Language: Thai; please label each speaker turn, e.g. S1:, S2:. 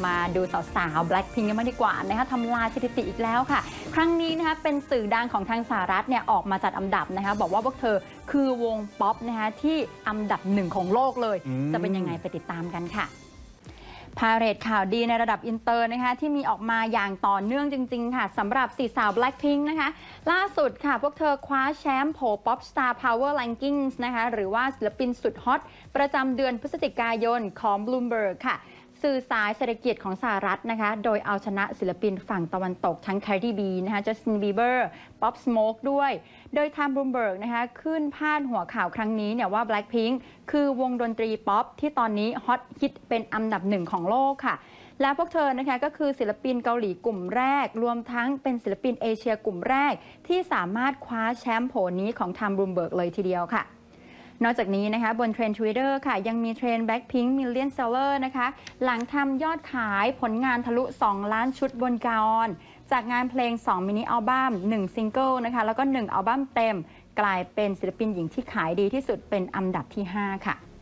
S1: มาดูสาวๆ Blackpink กันมากดีกว่านะคะทำลายสถิติอีกแล้วค่ะครั้งนี้นะคะเป็นสื่อดังของทางสหรัฐเนี่ยออกมาจัดอันดับนะคะบอกว่าพวกเธอคือวงป๊อปนะคะที่อันดับ1ของโลกเลยจะเป็นยังไงไปติดตามกันค่ะพาเหรดข่าวดีในระดับอินเตอร์นะคะที่มีออกมาอย่างต่อเนื่องจริงๆค่ะสำหรับ4สาว Blackpink นะคะล่าสุดค่ะพวกเธอคว้าแชมป์โผ Pop Star Power Rankings นะคะหรือว่าศิลปินสุดฮอตประจำเดือนพฤศจิกายนของ Bloomberg ค่ะสื่อสายเศรษฐกิจของสหรัฐนะคะโดยเอาชนะศิลปินฝั่งตะวันตกทั้ง Cardi B นะคะ Justin Bieber Pop Smoke ด้วยโดยทาง Bloomberg นะคะขึ้นพาดหัวข่าวครั้งนี้เนี่ยว่า Blackpink คือวงดนตรีป๊อปที่ตอนนี้ฮอตฮิตเป็นอันดับ1ของโลกค่ะและพวกเธอนะคะก็คือศิลปินเกาหลีกลุ่มแรกรวมทั้งเป็นศิลปินเอเชียกลุ่มแรกที่สามารถคว้าแชมป์โผนี้ของทาง Bloomberg เลยทีเดียวค่ะนอกจากนี้นะคะบนเทรนด์ Twitter ค่ะยังมีเทรนด์ Blackpink Million Seller นะคะหลังทำยอดขายผลงานทะลุ2 ล้านชุดบนกาออนจากงานเพลง2มินิอัลบั้ม1ซิงเกิลนะคะแล้วก็1อัลบั้มเต็มกลายเป็นศิลปินหญิงที่ขายดีที่สุดเป็นอันดับที่5ค่ะ